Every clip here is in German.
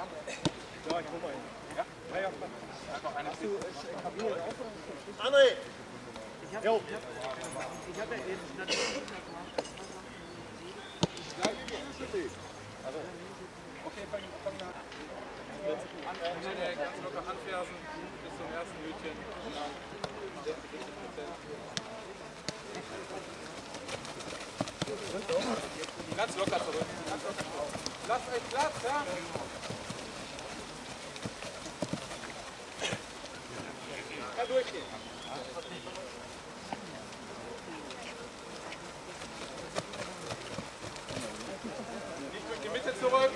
André! Ich habe ja eben Okay, fang ganz locker anfersen bis zum ersten Hütchen. Ganz locker zurück. Ganz locker zurück. Lasst euch Platz, ja? Kann durchgehen. Nicht durch die Mitte zurück.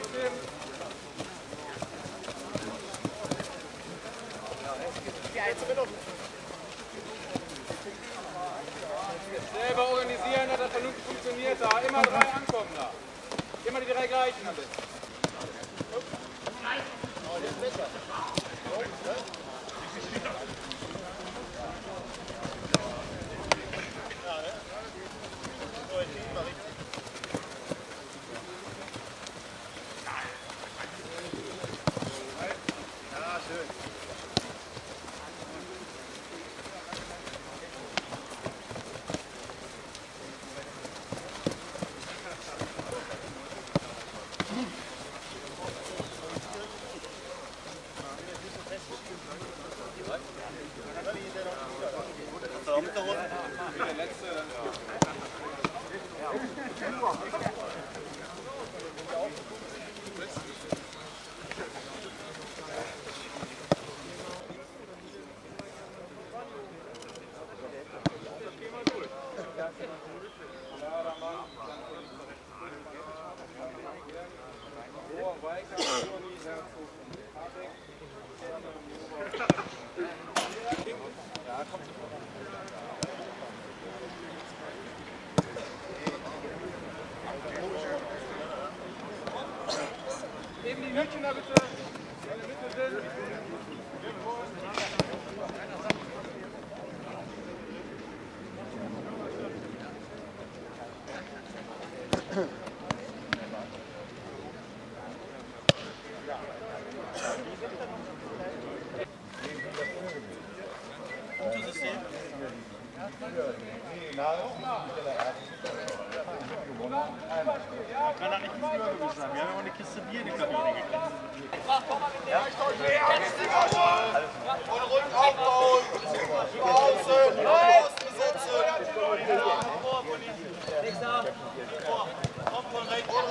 Selber organisieren, dass das vernünftig funktioniert da. Immer 3 ankommen da. Immer die 3 gleichen am besten. Neben die Hütchen da bitte, in der Mitte sind. Kann er nicht übergewiesen sein. Wir haben ja auch eine Kiste Bier in die Kabine gekriegt. Und ruhig aufbauen. Außen besetzen. Kommt von rechts rein.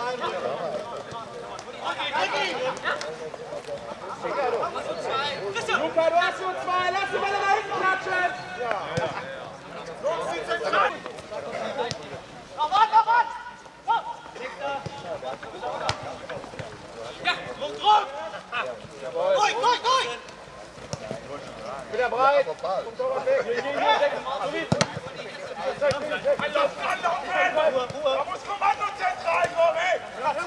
Luca, du hast nur 2, lass die Bälle nach hinten klatschen! Wieder breit! Kommt doch mal weg! Da muss Kommandozentral kommen, ey!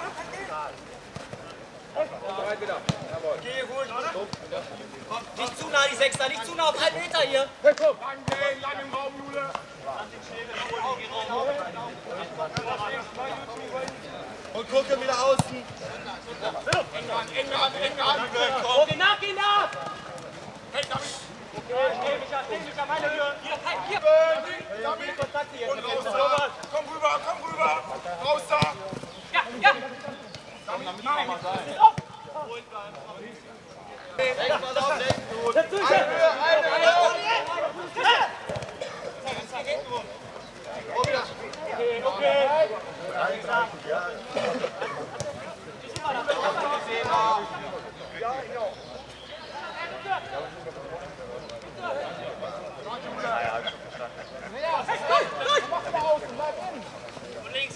Bereit wieder. Jawohl. Geh ruhig. Nicht zu nah, die Sechser, nicht zu nah auf 1 Meter hier. Lang gehen, lang im Raum, Jule. Und gucke wieder außen. Eng an. Oh, geh nach! Hey, David. Steh mich an meine Höhe. Hier. Und raus da. Komm rüber. Raus da. Ja. David, nein. Lenk mal auf, lenk gut. Eine Höhe. Okay. Und links.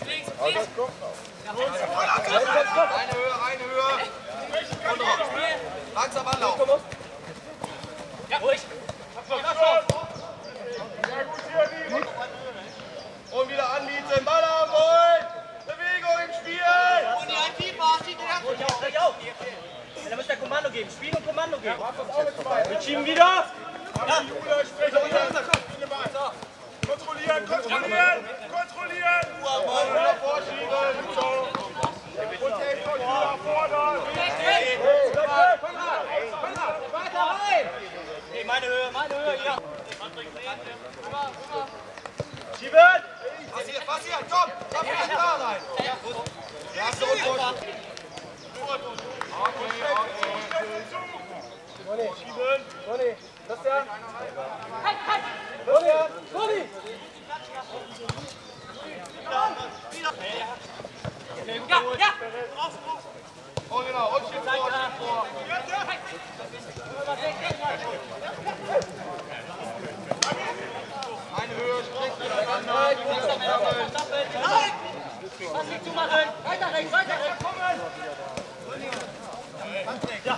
Eine Höhe. Und drauf. Langsam anlaufen. Ja, ruhig. Sehr gut hier, Nils. Und wieder anbieten. Ball haben wollen. Bewegung im Spiel. Und die IT-Bar steht der. Ruhig auf. Da müsst ihr Kommando geben. Spielen und Kommando geben. Wir schieben wieder. Ja. Jule, sprich kontrollieren. Kontrollieren. Wieder vorschieben. So. Und Hey, meine Höhe, hier. Schieben! Passiert, komm! Komm nicht da rein! Ja, so und Schieben. Toni, Christian. Christian, Toni. Ja! Oh genau, und schieb vor. Eine Höhe, strikt miteinander. Lass mich zumachen! Weiter rechts! Ja!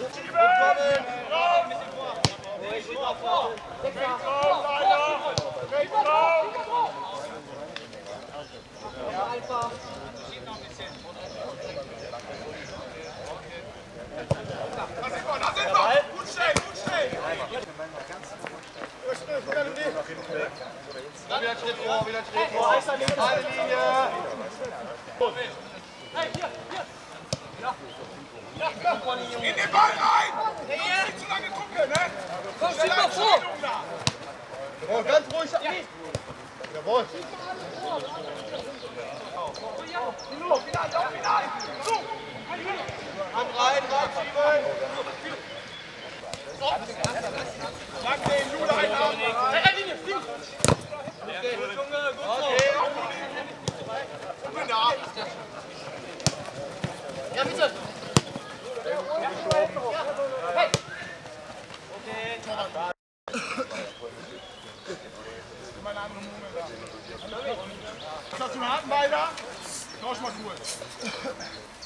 Da sind wir! Gut stehen! Wieder einen Schritt vor, Eine Linie! Hey, hier! In den Ball rein! Nicht zu lange gucken, ne? Komm, schieb mal vor! Jawohl, ganz ruhig. Jawohl. Hand rein, schieben. Lang den Jule einhaben. Okay. Ja, bitte! Hey! Ist das so ein Hakenbeiler? Tausch mal kurz.